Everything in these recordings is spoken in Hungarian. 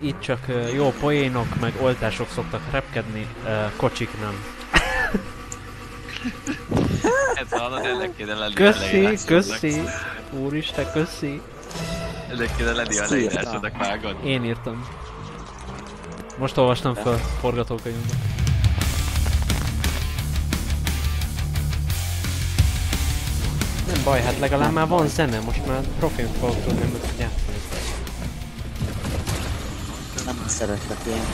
Itt csak jó poénok, meg oltások szoktak repkedni, kocsik nem. Ez hallod, ennek kéne lenni Köszi! Úristen, köszi! Ennek kéne lenni a leírásodnak, vágod? Én írtam. Most olvastam fel forgatókönyvben. Nem baj, hát legalább már van zene, most már profin fogok tudni játszani. Nem szeretek ilyen.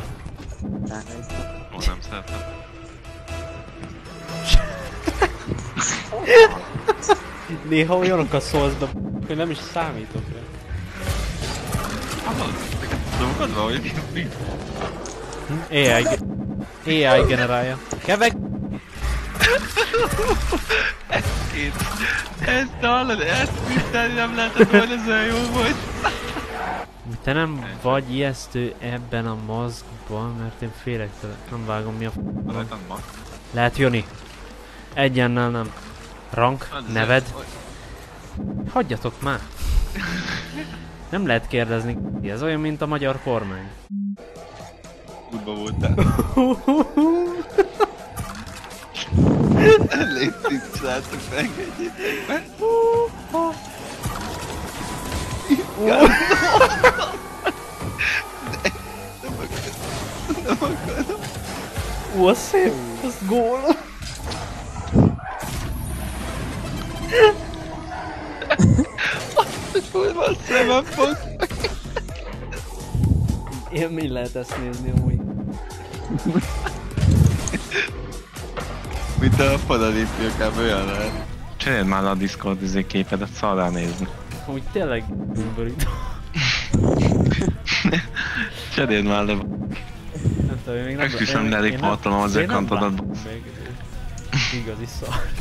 Ó, nem szeretem. Néha olyanokat szólsz, de hogy nem is számítok rá. Hallod? Dolgod van, hogy mi? AI generálja. Keveg! Ezt hallod, ezt tisztelni nem lehetett volna, ez olyan jó volt. Te nem vagy ijesztő ebben a maszkban, mert én félek tőle. Nem vágom mi a Rajtam ma. Lehet Joni. Egyennel nem. Rank, neved. Hagyjatok már. Nem lehet kérdezni. Ez olyan, mint a magyar kormány. Útba voltál. Légy szíves, srácok, engedjétek meg. Nem akarom. Az szép, az gól. Hol van a szemem, fasz? Élmény lehet ezt nézni amúgy. Mint a Paralimpiakában olyan lehet. Cseréld már a Discord képedet, szarrá nézni. Úgy tényleg undorító. Cseréld már le. Nem tudom, én még nem... Esküszöm, de riportolom az accountodat. Még igazi szart.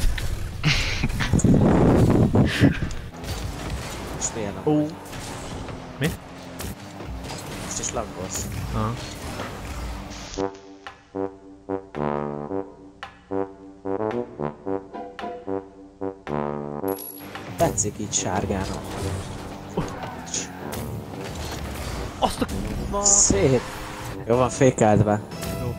Most milyen a... Ó. Mi? Most is laggolsz. Aha. Tetszik így sárgának. Azt a... Szép. Jó van, fékeld be. Jó.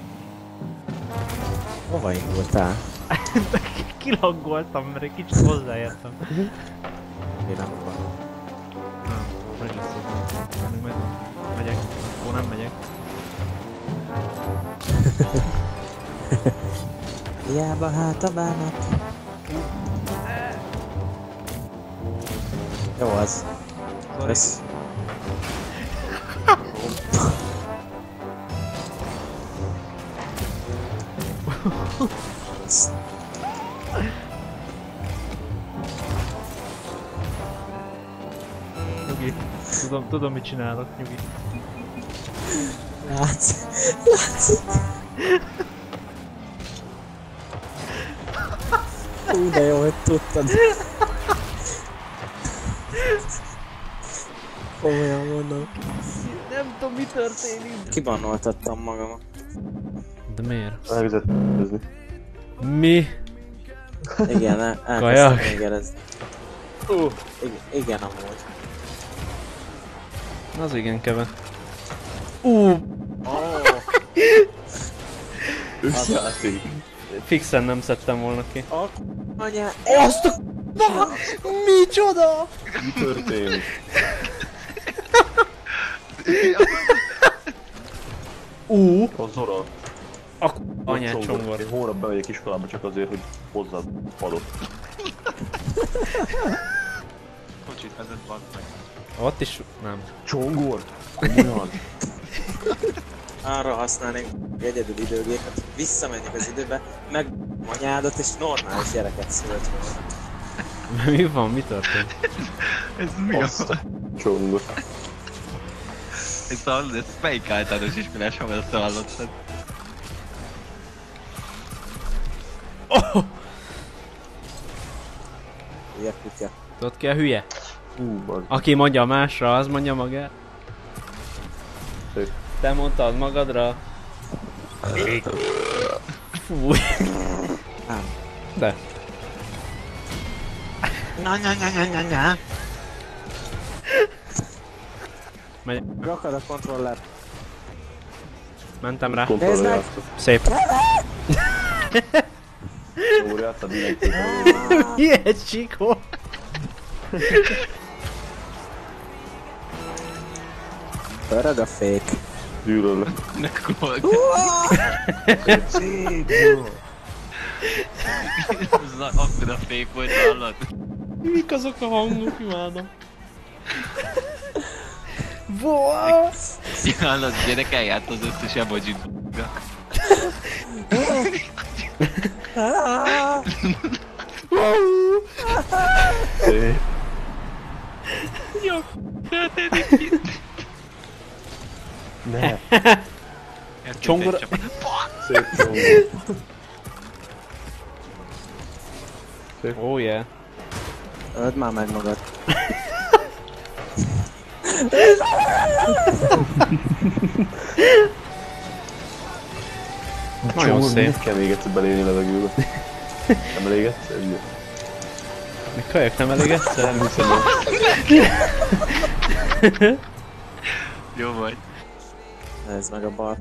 Hova indultál? Kilaggoltam, mert egy kicsit hozzáértem. Mi nem van. Meg lesz ez. Megyek. Akkor nem megyek. Hiába hát a bánat. Jó az. Kösz. Nyugi. Tudom mit csinálok, nyugi. Látszik. Hú, de jó, hogy tudtad. Komolyan mondom. Nem tudom mi történik. Kibannoltattam magamat. De miért? Elkezdett nézni. Mi? Igen, Kajak? elkezdtem égerezni. Igen, amúgy. Az igen, Keve. Összejáték. Fixen nem szedtem volna ki. Anyá... Azt a... Micsoda? Mi történik? A Zora. A anyát csongor. Én hónap bemegyek iskolába csak azért, hogy hozzád padot. Kocsit vezet, van meg. Ott is... nem. Csongor? Komolyan? Arra használnék egyedül időgépet, hogy visszamenjek az időbe, meg anyádat és normális gyereket szült volna. Mi van? Mi történt? Ez mi a... Csongor. Ez hallod, ez melyik általános iskolás, ha ezt hallottad? Oh! Hülye kutya. Tudod ki a hülye? Bazd. Aki mondja másra, az mondja magát. Szép. Te mondtad magadra. Fúj. Nem. De. Na. Megy. Rakad a kontroller. Mentem rá. Nézd meg! Szép. Jó, játtad mindenképpen. Milyen Csikó? Pörög a fék. Gyűlöllek. Akkor a fék volt, hallod? Mik azok a hangok? Imádom. Boa! Hallod, gyerek eljárt az összes emojit. Szép. Jó, történik itt. Ne. Csongora... Szép csongor. Oh yeah. Öld már meg magad. Nagyon szép. Mit kell még egyszer belélni levegőbe? Nem elég egyszer? Ugye? Még kölyök nem elég egyszer? Nem hiszem, hogy... Jó vagy. Nézd meg a bal.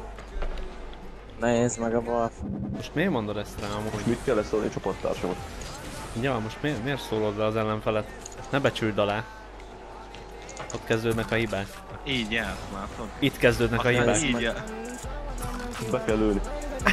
Nézd meg a bal. Most miért mondod ezt rám amúgy? Mit kell leszólni a csapattársamat? Ja, most miért szólod le az ellenfelet? Ezt ne becsüld alá. Ott kezdődnek a hibák. Így jár, látod? Itt kezdődnek a hibák. Így jár. Be kell lőni.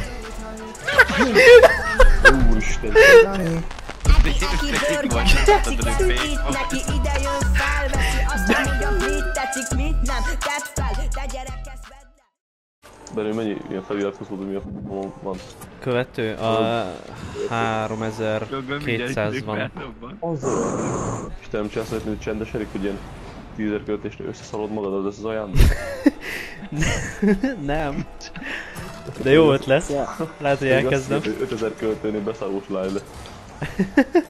Úristen! Aki bőrgöt tetszik, szűkít neki, ide jön fel, veszi azt, ami a mit tetszik, mit nem, tedd fel, te gyerek, ezt vedd el. Belül mennyi ilyen feliratkozó, mi van? Követő a 3200 van. Az olyan. És te nem csinálsz olyan, hogy csendesedik, hogy ilyen 10.000 költésre összeszalod magad, az lesz az ajándék? Nem. De jó ötlet. Ja. Lehet, hogy elkezdem. 5000 költőnél beszállós láj le.